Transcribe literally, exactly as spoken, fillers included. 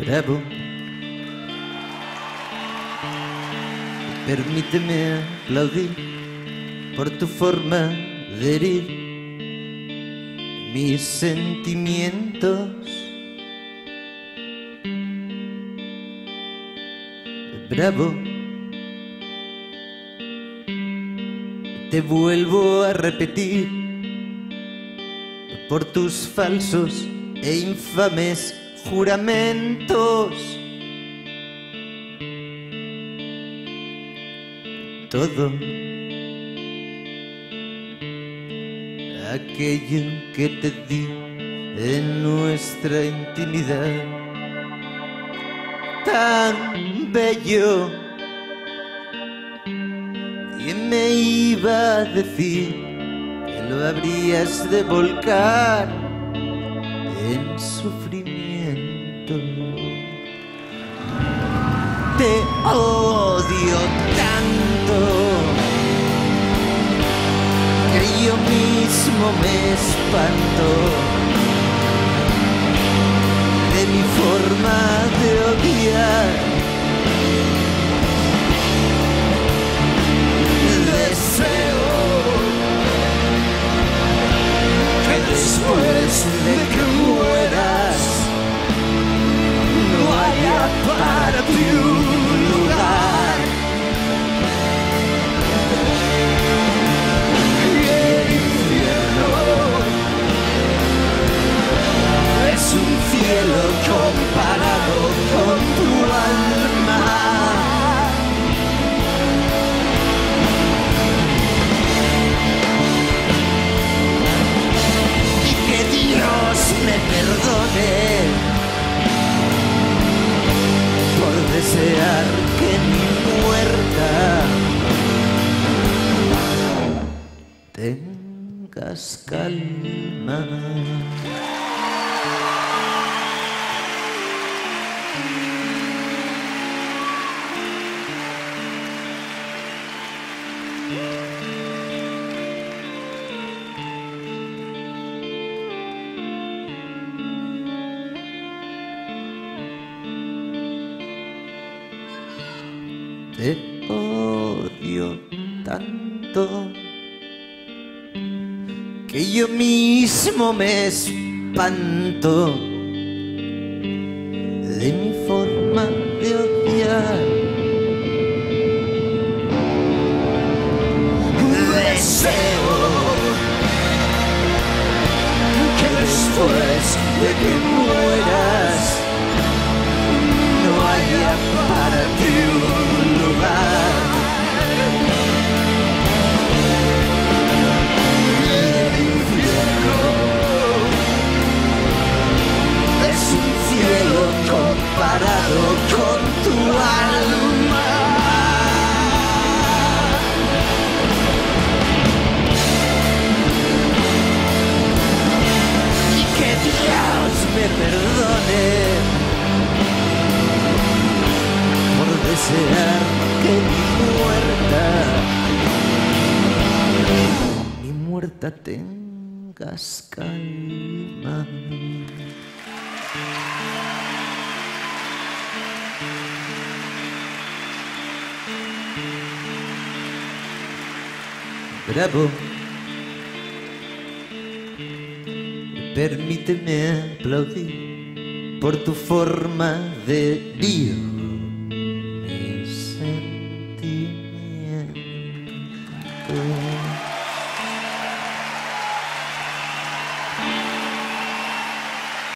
Bravo. Permíteme aplaudir por tu forma de herir mis sentimientos. Bravo. Te vuelvo a repetir por tus falsos e infames juramentos. Todo aquello que te di en nuestra intimidad, tan bello. ¿Quién me iba a decir que lo habrías de volcar en sufrimiento? Te odio tanto que yo mismo me espanto de mi forma de odiar. Deseo que después de que mueras no haya para ti un lugar. Y el infierno es un cielo comparado con tu alma. Dios me perdone por desear que mi muerta tengas calma. Te odio tanto que yo mismo me espanto de mi forma de odiar. Deseo que después de que mueras no haya para ti un lugar. El infierno es un cielo comparado con tu alma. Y que Dios me perdone desear que mi muerta, mi muerta tengas calma. Bravo. Permíteme aplaudir por tu forma de vivir. Sentimiento.